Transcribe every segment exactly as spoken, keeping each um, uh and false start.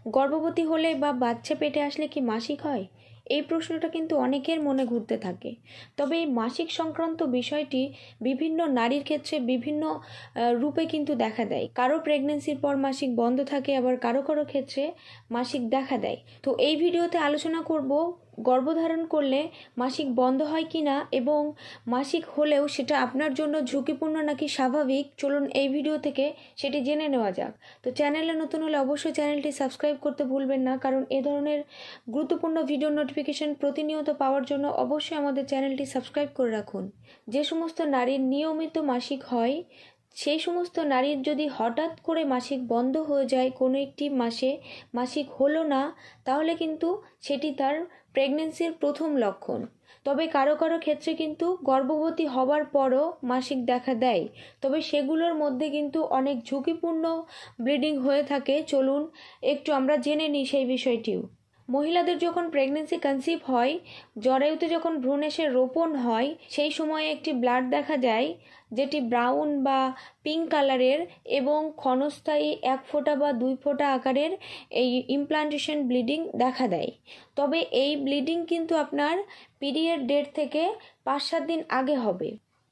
গর্ভবতী হলে বা বাচ্চা পেটে আসলে কি মাসিক হয়? এই প্রশ্নটা কিন্তু অনেকের মনে ঘুরতে থাকে। তবে এই মাসিক সংক্রান্ত বিষয়টি বিভিন্ন নারীর ক্ষেত্রে বিভিন্ন রূপে কিন্তু দেখা দেয়। কারো প্রেগনেন্সির পর মাসিক বন্ধ থাকে, আবার কারো কারো ক্ষেত্রে মাসিক দেখা দেয়। তো এই ভিডিওতে আলোচনা করব গর্ভধারণ করলে মাসিক বন্ধ হয় কি না, এবং মাসিক হলেও সেটা আপনার জন্য ঝুঁকিপূর্ণ নাকি স্বাভাবিক। চলুন এই ভিডিও থেকে সেটি জেনে নেওয়া যাক। তো চ্যানেলে নতুন হলে অবশ্যই চ্যানেলটি সাবস্ক্রাইব করতে ভুলবেন না, কারণ এ ধরনের গুরুত্বপূর্ণ ভিডিও নোটিফিকেশন প্রতিনিয়ত পাওয়ার জন্য অবশ্যই আমাদের চ্যানেলটি সাবস্ক্রাইব করে রাখুন। যে সমস্ত নারীর নিয়মিত মাসিক হয়, সেই সমস্ত নারীর যদি হঠাৎ করে মাসিক বন্ধ হয়ে যায়, কোনো একটি মাসে মাসিক হলো না, তাহলে কিন্তু সেটি তার প্রেগনেন্সির প্রথম লক্ষণ। তবে কারো কারো ক্ষেত্রে কিন্তু গর্ভবতী হবার পরও মাসিক দেখা দেয়, তবে সেগুলোর মধ্যে কিন্তু অনেক ঝুঁকিপূর্ণ ব্লিডিং হয়ে থাকে। চলুন একটু আমরা জেনে নিই সেই বিষয়টিও। মহিলাদের যখন প্রেগনেন্সি কনসিভ হয়, জরায়ুতে যখন ভ্রূণের রোপণ হয়, সেই সময়ে একটি ব্লাড দেখা যায় যেটি ব্রাউন বা পিঙ্ক কালারের এবং ক্ষণস্থায়ী এক ফোঁটা বা দুই ফোঁটা আকারের এই ইমপ্লান্টেশন ব্লিডিং দেখা দেয়। তবে এই ব্লিডিং কিন্তু আপনার পিরিয়ড ডেট থেকে পাঁচ সাত দিন আগে হবে।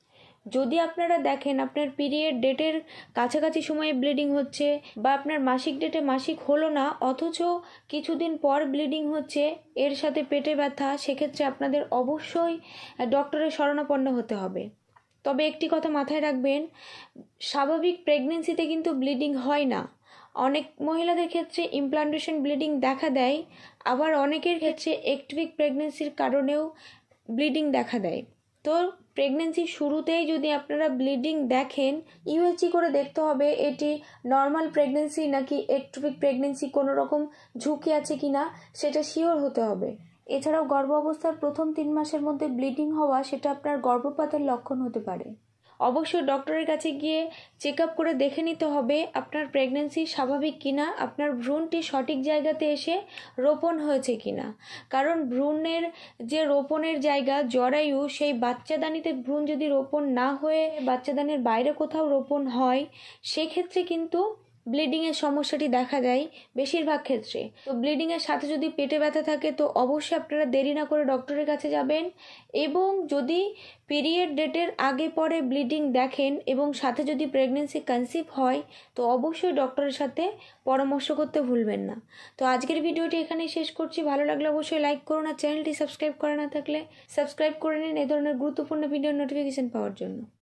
যদি আপনারা দেখেন আপনার পিরিয়ড ডেটের কাছাকাছি সময়ে ব্লিডিং হচ্ছে, বা আপনার মাসিক ডেটে মাসিক হলো না অথচ কিছুদিন পর ব্লিডিং হচ্ছে, এর সাথে পেটে ব্যথা, সেক্ষেত্রে আপনাদের অবশ্যই ডক্টরের শরণাপন্ন হতে হবে। তবে একটি কথা মাথায় রাখবেন, স্বাভাবিক প্রেগনেন্সিতে কিন্তু ব্লিডিং হয় না। অনেক মহিলাদের ক্ষেত্রে ইমপ্লান্টেশন ব্লিডিং দেখা দেয়, আবার অনেকের ক্ষেত্রে একটিক প্রেগনেন্সির কারণেও ব্লিডিং দেখা দেয়। তো প্রেগনেন্সির শুরুতেই যদি আপনারা ব্লিডিং দেখেন, ইউএসজি করে দেখতে হবে এটি নর্মাল প্রেগনেন্সি নাকি একটিক প্রেগনেন্সি, কোনো রকম ঝুঁকি আছে কিনা সেটা শিওর হতে হবে। এছাড়াও গর্ভ অবস্থার প্রথম তিন মাসের মধ্যে ব্লিডিং হওয়া, সেটা আপনার গর্ভপাতের লক্ষণ হতে পারে। অবশ্যই ডক্টরের কাছে গিয়ে চেক আপ করে দেখে নিতে হবে আপনার প্রেগনেন্সি স্বাভাবিক কিনা, আপনার ভ্রূণটি সঠিক জায়গাতে এসে রোপণ হয়েছে কিনা। কারণ ভ্রূণের যে রোপণের জায়গা জরায়ু, সেই বাচ্চাদানিতে ভ্রূণ যদি রোপণ না হয়ে বাচ্চাদানির বাইরে কোথাও রোপণ হয়, সেক্ষেত্রে কিন্তু ব্লিডিংয়ের সমস্যাটি দেখা যায় বেশিরভাগ ক্ষেত্রে। তো ব্লিডিংয়ের সাথে যদি পেটে ব্যথা থাকে, তো অবশ্যই আপনারা দেরি না করে ডক্টরের কাছে যাবেন। এবং যদি পিরিয়ড ডেটের আগে পরে ব্লিডিং দেখেন এবং সাথে যদি প্রেগনেন্সি কনসিভ হয়, তো অবশ্যই ডক্টরের সাথে পরামর্শ করতে ভুলবেন না। তো আজকের ভিডিওটি এখানেই শেষ করছি। ভালো লাগলে অবশ্যই লাইক করুন, আর চ্যানেলটি সাবস্ক্রাইব করা না থাকলে সাবস্ক্রাইব করে নিন এই ধরনের গুরুত্বপূর্ণ ভিডিও নোটিফিকেশন পাওয়ার জন্য।